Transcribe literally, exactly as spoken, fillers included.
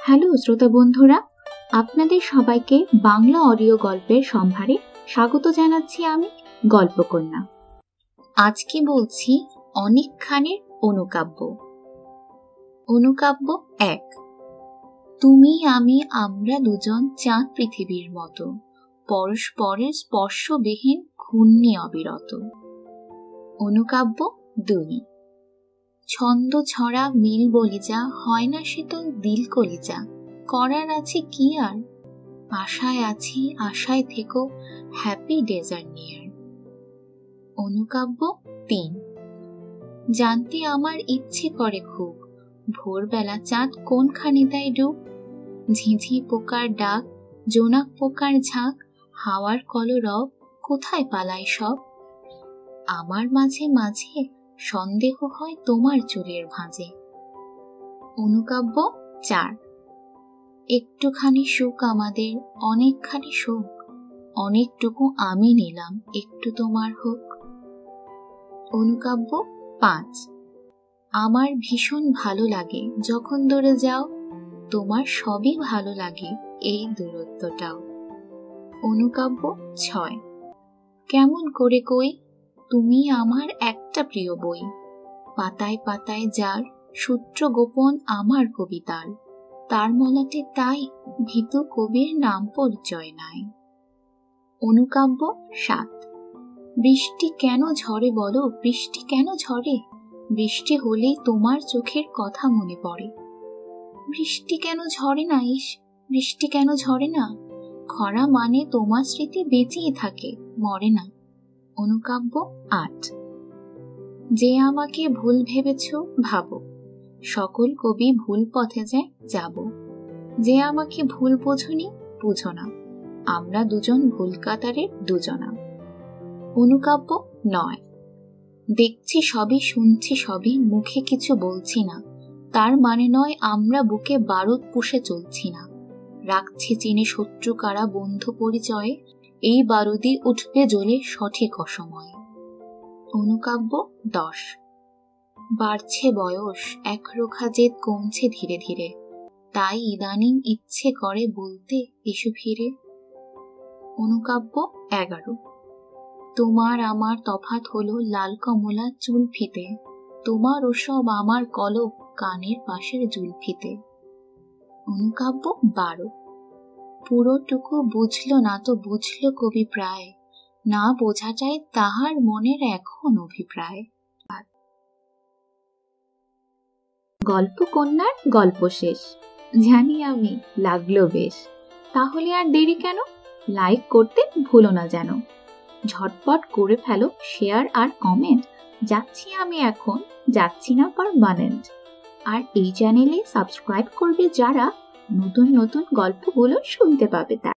Hello শ্রোতা বন্ধুরা, আপনাদের সবাইকে বাংলা অডিও গল্পের সম্ভারে স্বাগত জানাচ্ছি। আমি গল্পকন্যা। আজকে বলছি অনিক খানের অনুকাব্য। অনুকাব্য এক। তুমি আমি আমরা দুজন চাঁদ পৃথিবীর মতো, পরস্পরের স্পর্শবিহীন ঘূর্ণি অবিরত। অনুকাব্য দুই। ছন্দ ছড়া মিল বলিজা, হয় না শীতল দিল কলিজা, করার আছে কি আর, আশায় আছি আশায় থেকো, হ্যাপি ডেজার নিয়ার। অনুকাব্য তিন। জানতে আমার ইচ্ছে করে খুব, ভোরবেলা চাঁদ কোনখানে তাই ডুব, ঝিঝি পোকার ডাক, জোনাক পোকার ঝাঁক, হাওয়ার কলরব, কোথায় পালায় সব। আমার মাঝে মাঝে সন্দেহ হয় তোমার চুলের ভাঁজে। অনুকাব্য চার। একটুখানি সুখ আমাদের অনেকখানি শোক, অনেকটুকু আমি নিলাম একটু তোমার হোক। অনুকাব্য পাঁচ। আমার ভীষণ ভালো লাগে যখন দূরে যাও, তোমার সবই ভালো লাগে এই দূরত্বটাও। অনুকাব্য ছয়। কেমন করে কই, তুমি আমার একটা প্রিয় বই, পাতায় পাতায় যার সূত্র গোপন আমার কবিতার, তার মলাটে তাই ভীতু কবির নাম পরিচয় নাই। অনুকাব্য সাত। বৃষ্টি কেন ঝরে বলো, বৃষ্টি কেন ঝরে, বৃষ্টি হলেই তোমার চোখের কথা মনে পড়ে। বৃষ্টি কেন ঝরে না, ইস বৃষ্টি কেন ঝরে না, খরা মানে তোমার স্মৃতি বেঁচেই থাকে, মরে না। অনুকাব্য আট। যে আমাকে ভুল ভেবেছ ভাবো, সকল কবি ভুল পথে যায় যাব, যে আমাকে ভুল বোঝনি বুঝো না, আমরা দুজন ভুল কাতারের দুজনা। অনুকাব্য নয়। দেখছি সবই শুনছি সবই, মুখে কিছু বলছি না, তার মানে নয় আমরা বুকে বারুদ পুষে চলছি না, রাখছি চিনে শত্রু কারা বন্ধু পরিচয়ে, এই বারুদি উঠবে জ্বলে সঠিক অসময়ে। অনুকাব্য দশ। বাড়ছে বয়স, একরোখা জেদ কমছে ধীরে ধীরে, তাই ইদানিং ইচ্ছে করে বলতে এসো ফিরে। অনুকাব্য এগারো। তোমার আমার তফাৎ হলো লাল কমলা চুল ফিতে, তোমার ওসব আমার কলব কানের পাশের জুলফিতে। অনুকাব্য বারো। পুরোটুকু বুঝলো না তো বুঝলো কবি প্রায়, না বোঝাটাই তাহার মনের এখন অভিপ্রায়। গল্পকন্যার গল্প শেষ, জানি আমি লাগলো বেশ। তাহলে আর দেরি কেন, লাইক করতে ভুলো না যেন, ঝটপট করে ফেলো শেয়ার আর কমেন্ট। যাচ্ছি আমি এখন, যাচ্ছি না পার্মানেন্ট। আর এই চ্যানেলে সাবস্ক্রাইব করবে যারা, নতুন নতুন গল্পগুলো শুনতে পাবে তারা।